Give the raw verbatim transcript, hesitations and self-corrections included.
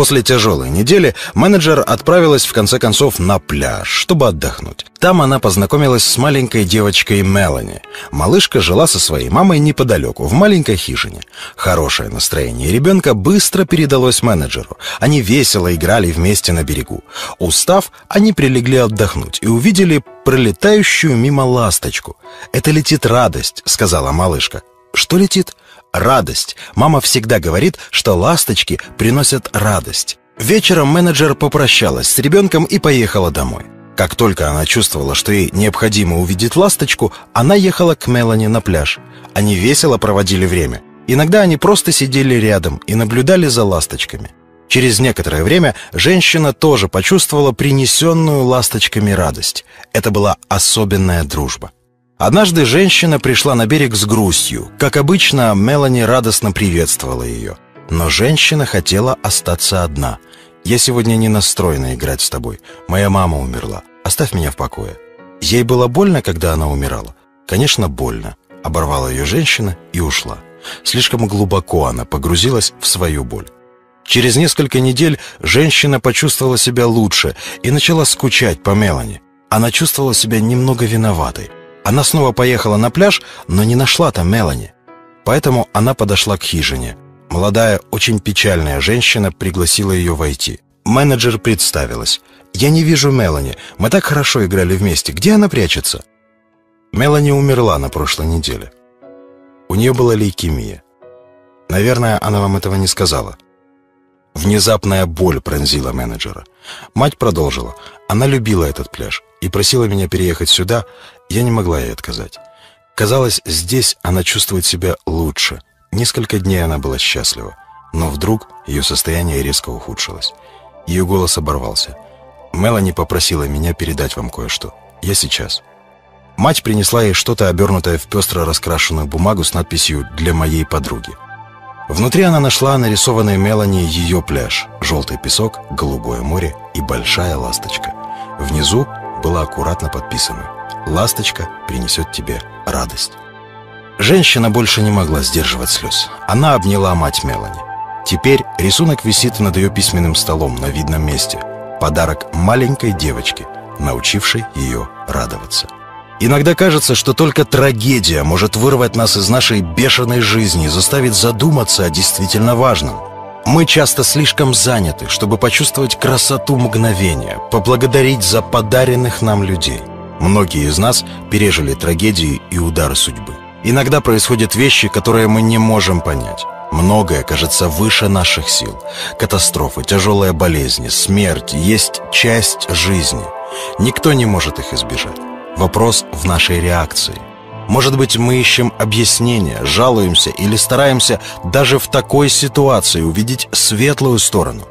После тяжелой недели менеджер отправилась в конце концов на пляж, чтобы отдохнуть. Там она познакомилась с маленькой девочкой Мелани. Малышка жила со своей мамой неподалеку, в маленькой хижине. Хорошее настроение ребенка быстро передалось менеджеру. Они весело играли вместе на берегу. Устав, они прилегли отдохнуть и увидели пролетающую мимо ласточку. «Это летит радость», — сказала малышка. «Что летит?» «Радость. Мама всегда говорит, что ласточки приносят радость». Вечером менеджер попрощалась с ребенком и поехала домой. Как только она чувствовала, что ей необходимо увидеть ласточку, она ехала к Мелани на пляж. Они весело проводили время. Иногда они просто сидели рядом и наблюдали за ласточками. Через некоторое время женщина тоже почувствовала принесенную ласточками радость. Это была особенная дружба. Однажды женщина пришла на берег с грустью. Как обычно, Мелани радостно приветствовала ее. Но женщина хотела остаться одна. «Я сегодня не настроена играть с тобой. Моя мама умерла. Оставь меня в покое». Ей было больно, когда она умирала? Конечно, больно. Оборвала ее женщина и ушла. Слишком глубоко она погрузилась в свою боль. Через несколько недель женщина почувствовала себя лучше и начала скучать по Мелани. Она чувствовала себя немного виноватой. Она снова поехала на пляж, но не нашла там Мелани. Поэтому она подошла к хижине. Молодая, очень печальная женщина пригласила ее войти. Менеджер представилась. «Я не вижу Мелани. Мы так хорошо играли вместе. Где она прячется?» Мелани умерла на прошлой неделе. У нее была лейкемия. Наверное, она вам этого не сказала. Внезапная боль пронзила менеджера. Мать продолжила. Она любила этот пляж и просила меня переехать сюда. Я не могла ей отказать. Казалось, здесь она чувствует себя лучше. Несколько дней она была счастлива. Но вдруг ее состояние резко ухудшилось. Ее голос оборвался. «Мелани попросила меня передать вам кое-что. Я сейчас». Мать принесла ей что-то, обернутое в пестро раскрашенную бумагу с надписью «Для моей подруги». Внутри она нашла нарисованный Мелани ее пляж, желтый песок, голубое море и большая ласточка. Внизу было аккуратно подписано: «Ласточка принесет тебе радость». Женщина больше не могла сдерживать слез. Она обняла мать Мелани. Теперь рисунок висит над ее письменным столом на видном месте. Подарок маленькой девочке, научившей ее радоваться. Иногда кажется, что только трагедия может вырвать нас из нашей бешеной жизни и заставить задуматься о действительно важном. Мы часто слишком заняты, чтобы почувствовать красоту мгновения, поблагодарить за подаренных нам людей. Многие из нас пережили трагедии и удары судьбы. Иногда происходят вещи, которые мы не можем понять. Многое кажется выше наших сил. Катастрофы, тяжелые болезни, смерть есть часть жизни. Никто не может их избежать. Вопрос в нашей реакции. Может быть, мы ищем объяснения, жалуемся или стараемся даже в такой ситуации увидеть светлую сторону.